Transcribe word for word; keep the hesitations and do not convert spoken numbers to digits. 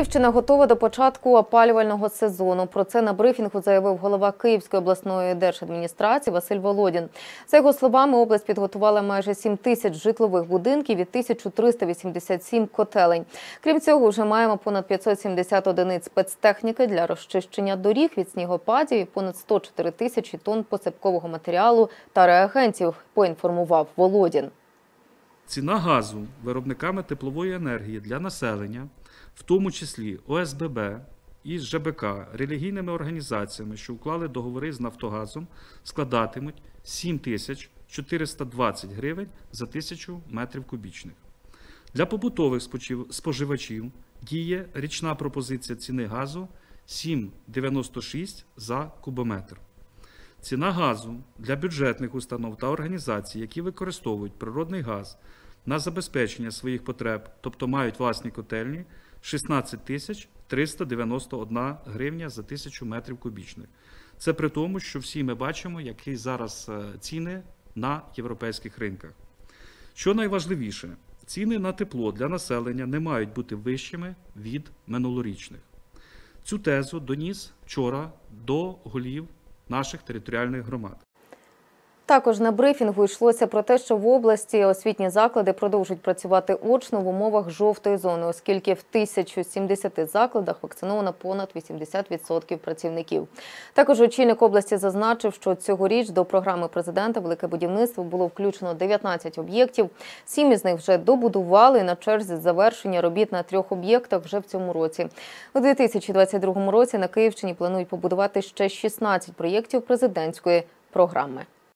Київщина готова до початку опалювального сезону. Про це на брифінгу заявив голова Київської обласної держадміністрації Василь Володін. За його словами, область підготувала майже сім тисяч житлових будинків і тисячу триста вісімдесят сім котелень. Крім цього, вже маємо понад п'ятсот сімдесят одиниць спецтехніки для розчищення доріг від снігопадів і понад сто чотири тисячі тонн посипкового матеріалу та реагентів, поінформував Володін. Ціна газу виробниками теплової енергії для населення, в тому числі О С Б Б і Ж Б К, релігійними організаціями, що уклали договори з «Нафтогазом», складатимуть сім тисяч чотириста двадцять гривень за тисячу метрів кубічних. Для побутових споживачів діє річна пропозиція ціни газу сім дев'яносто шість за кубометр. Ціна газу для бюджетних установ та організацій, які використовують природний газ на забезпечення своїх потреб, тобто мають власні котельні, шістнадцять тисяч триста дев'яносто одна гривня за тисячу метрів кубічних. Це при тому, що всі ми бачимо, які зараз ціни на європейських ринках. Що найважливіше, ціни на тепло для населення не мають бути вищими від минулорічних. Цю тезу доніс вчора до голів наших територіальних громад. Також на брифінгу йшлося про те, що в області освітні заклади продовжують працювати очно в умовах жовтої зони, оскільки в тисячі сімдесяти закладах вакциновано понад вісімдесят відсотків працівників. Також очільник області зазначив, що цьогоріч до програми президента «Велике будівництво» було включено дев'ятнадцять об'єктів. Сім із них вже добудували, на черзі завершення робіт на трьох об'єктах вже в цьому році. У дві тисячі двадцять другому році на Київщині планують побудувати ще шістнадцять проєктів президентської програми.